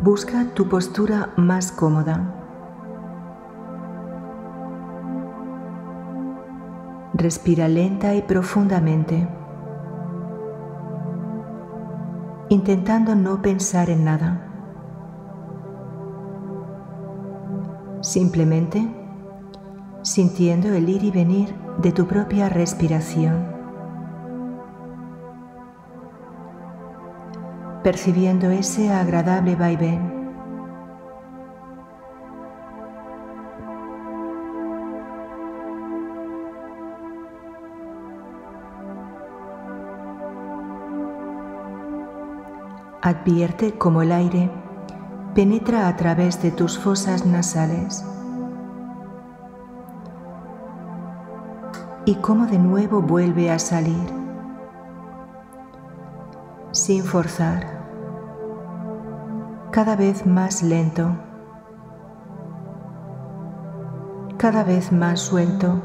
Busca tu postura más cómoda. Respira lenta y profundamente, intentando no pensar en nada. Simplemente sintiendo el ir y venir de tu propia respiración, percibiendo ese agradable vaivén. Advierte cómo el aire penetra a través de tus fosas nasales y cómo de nuevo vuelve a salir, sin forzar, cada vez más lento, cada vez más suelto,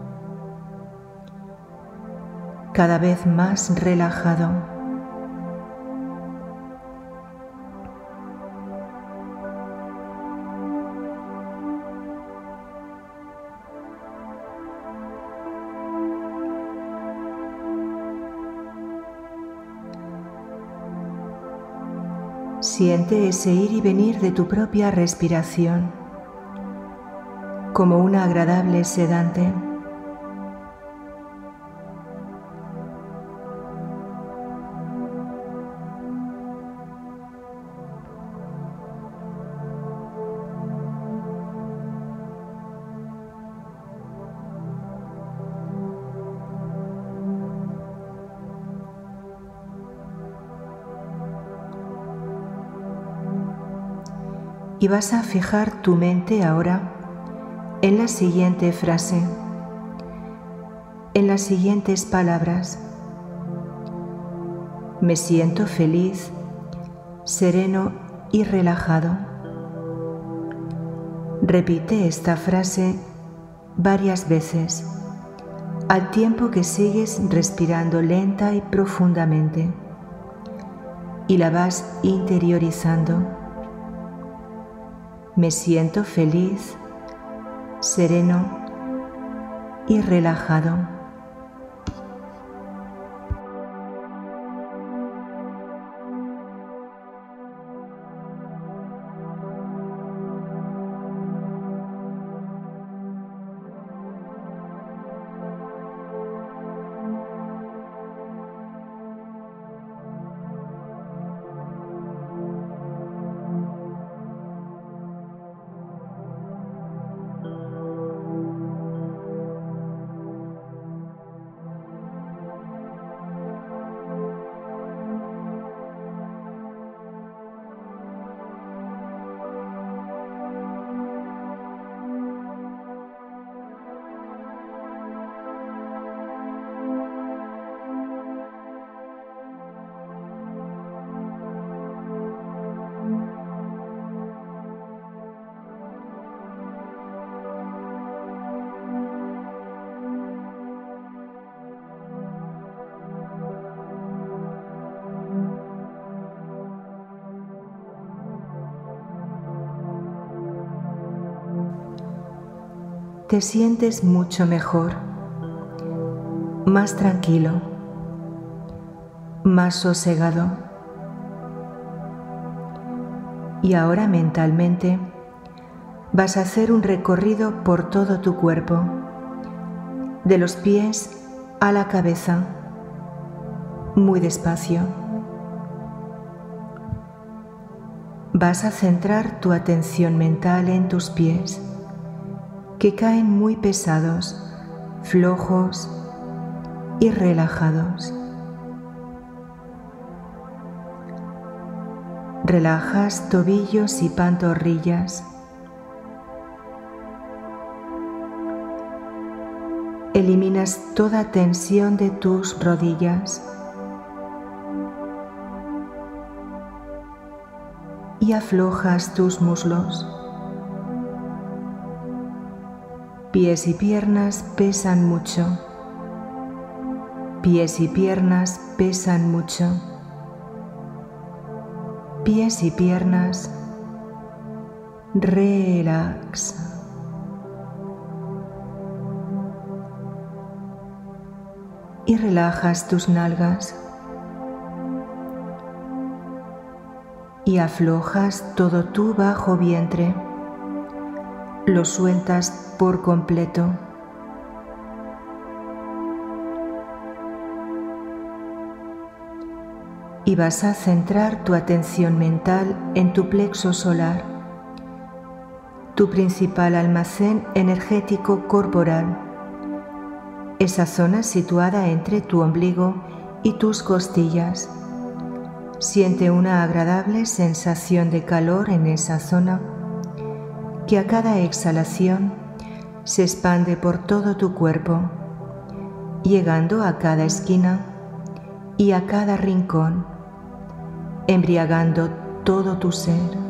cada vez más relajado. Siente ese ir y venir de tu propia respiración como una agradable sedante. Y vas a fijar tu mente ahora en la siguiente frase, en las siguientes palabras. Me siento feliz, sereno y relajado. Repite esta frase varias veces, al tiempo que sigues respirando lenta y profundamente, y la vas interiorizando. Me siento feliz, sereno y relajado. Te sientes mucho mejor, más tranquilo, más sosegado. Y ahora mentalmente vas a hacer un recorrido por todo tu cuerpo, de los pies a la cabeza, muy despacio. Vas a centrar tu atención mental en tus pies, que caen muy pesados, flojos y relajados. Relajas tobillos y pantorrillas. Eliminas toda tensión de tus rodillas y aflojas tus muslos. Pies y piernas pesan mucho. Pies y piernas pesan mucho. Pies y piernas relax. Y relajas tus nalgas y aflojas todo tu bajo vientre, lo sueltas por completo. Y vas a centrar tu atención mental en tu plexo solar, tu principal almacén energético corporal, esa zona situada entre tu ombligo y tus costillas. Siente una agradable sensación de calor en esa zona que a cada exhalación se expande por todo tu cuerpo, llegando a cada esquina y a cada rincón, embriagando todo tu ser.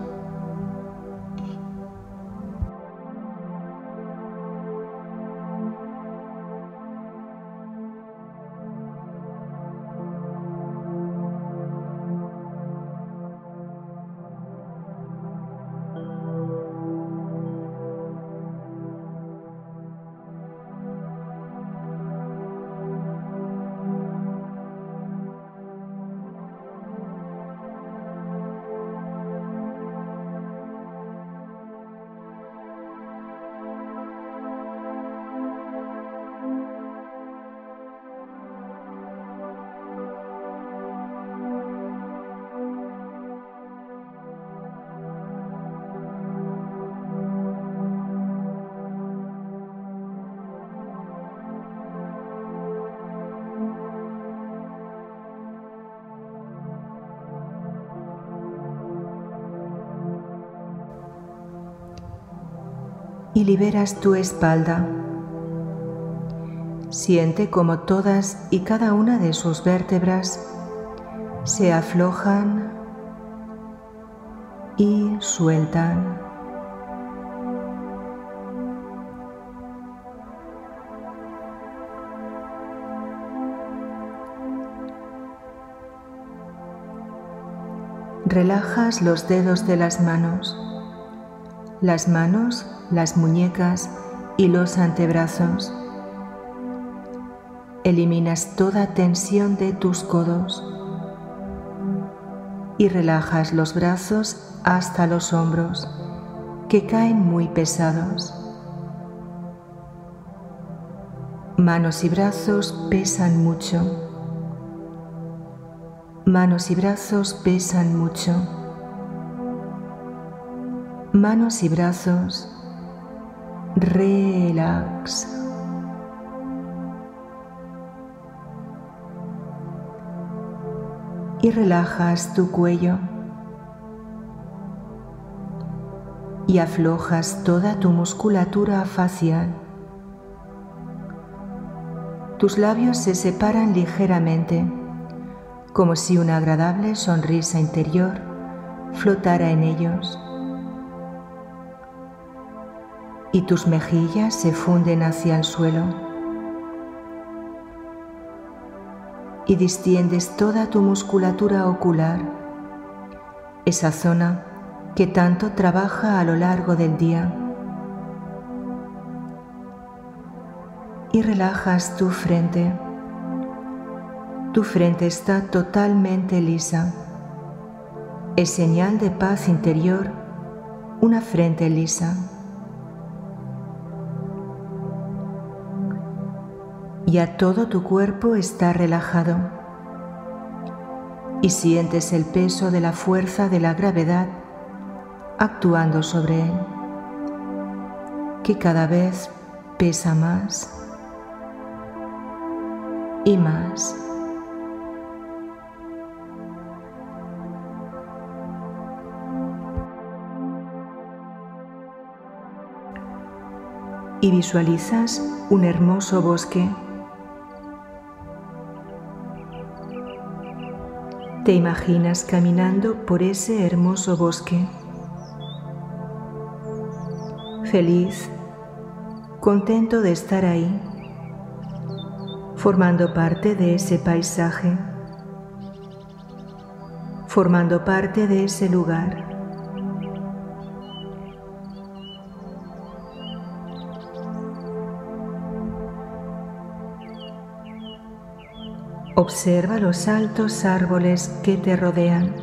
Y liberas tu espalda. Siente como todas y cada una de sus vértebras se aflojan y sueltan. Relajas los dedos de las manos, las muñecas y los antebrazos. Eliminas toda tensión de tus codos y relajas los brazos hasta los hombros, que caen muy pesados. Manos y brazos pesan mucho. Manos y brazos pesan mucho. Manos y brazos, relax. Y relajas tu cuello y aflojas toda tu musculatura facial. Tus labios se separan ligeramente, como si una agradable sonrisa interior flotara en ellos. Y tus mejillas se funden hacia el suelo. Y distiendes toda tu musculatura ocular, esa zona que tanto trabaja a lo largo del día. Y relajas tu frente. Tu frente está totalmente lisa. Es señal de paz interior, una frente lisa. Ya todo tu cuerpo está relajado y sientes el peso de la fuerza de la gravedad actuando sobre él, que cada vez pesa más y más. Y visualizas un hermoso bosque. Te imaginas caminando por ese hermoso bosque, feliz, contento de estar ahí, formando parte de ese paisaje, formando parte de ese lugar. Observa los altos árboles que te rodean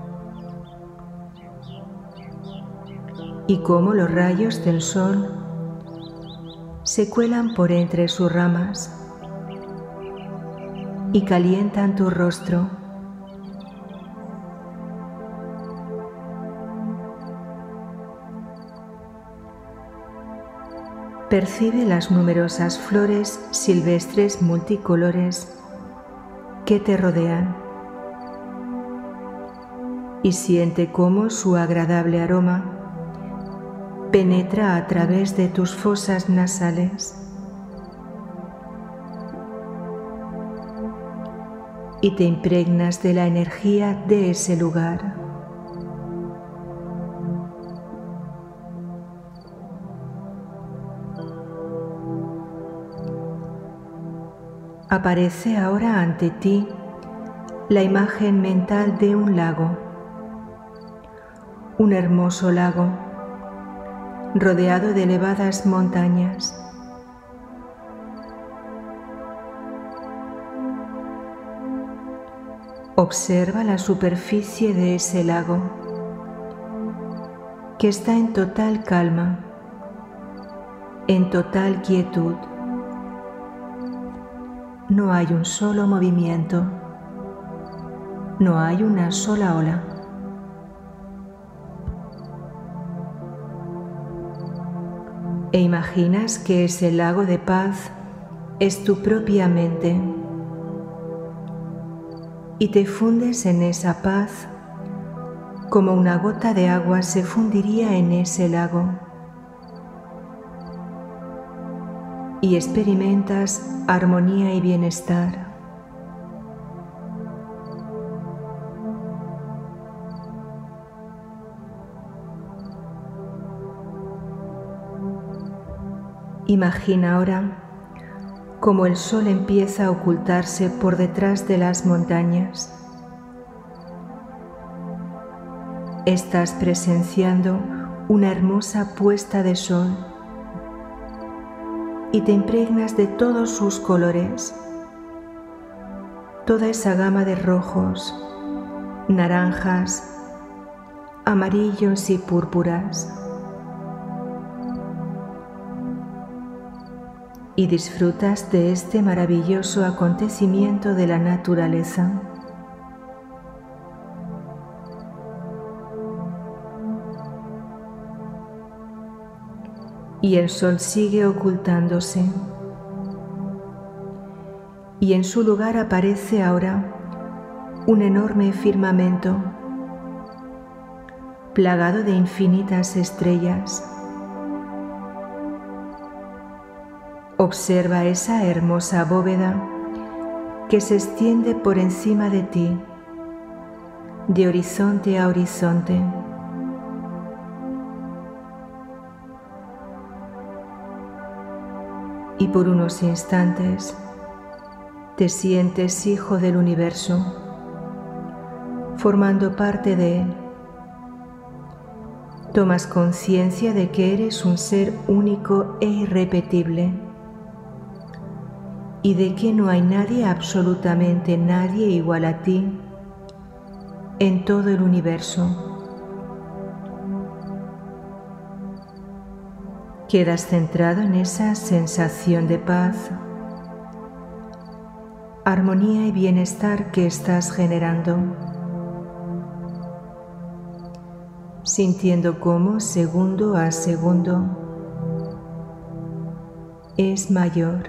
y cómo los rayos del sol se cuelan por entre sus ramas y calientan tu rostro. Percibe las numerosas flores silvestres multicolores que te rodean y siente cómo su agradable aroma penetra a través de tus fosas nasales y te impregnas de la energía de ese lugar. Aparece ahora ante ti la imagen mental de un lago, un hermoso lago rodeado de elevadas montañas. Observa la superficie de ese lago, que está en total calma, en total quietud. No hay un solo movimiento, no hay una sola ola. E imaginas que ese lago de paz es tu propia mente y te fundes en esa paz como una gota de agua se fundiría en ese lago y experimentas armonía y bienestar. Imagina ahora cómo el sol empieza a ocultarse por detrás de las montañas. Estás presenciando una hermosa puesta de sol y te impregnas de todos sus colores, toda esa gama de rojos, naranjas, amarillos y púrpuras. Y disfrutas de este maravilloso acontecimiento de la naturaleza. Y el sol sigue ocultándose. Y en su lugar aparece ahora un enorme firmamento, plagado de infinitas estrellas. Observa esa hermosa bóveda que se extiende por encima de ti, de horizonte a horizonte. Y por unos instantes te sientes hijo del universo, formando parte de él. Tomas conciencia de que eres un ser único e irrepetible y de que no hay nadie, absolutamente nadie igual a ti en todo el universo. Quedas centrado en esa sensación de paz, armonía y bienestar que estás generando, sintiendo cómo segundo a segundo es mayor.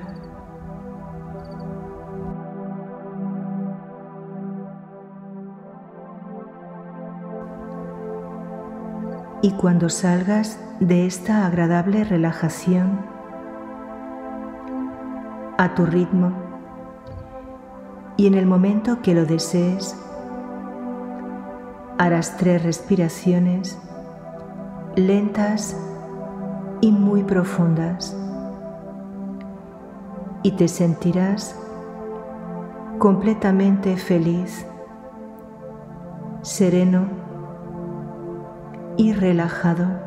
Y cuando salgas de esta agradable relajación, a tu ritmo y en el momento que lo desees, harás 3 respiraciones lentas y muy profundas y te sentirás completamente feliz, sereno y relajado.